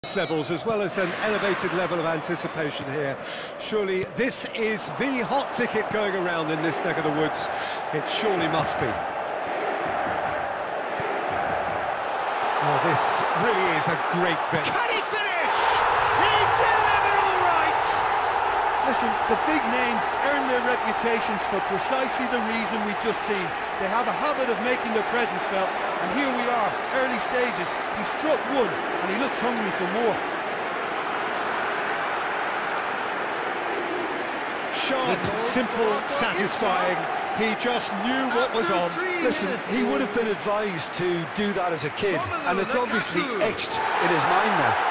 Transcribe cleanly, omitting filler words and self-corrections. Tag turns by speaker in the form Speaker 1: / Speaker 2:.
Speaker 1: levels as well as an elevated level of anticipation here. Surely this is the hot ticket going around in this neck of the woods. It surely must be. Oh, this really is a great bit.
Speaker 2: Can he finish? He's delivered all right!
Speaker 3: Listen, the big names earn their reputations for precisely the reason we've just seen. They have a habit of making their presence felt, and here we are, early stages. He struck one, and he looks hungry for more.
Speaker 1: Sharp, simple, satisfying. He just knew what was on.
Speaker 3: Listen, he would have been advised to do that as a kid, and it's obviously etched in his mind now.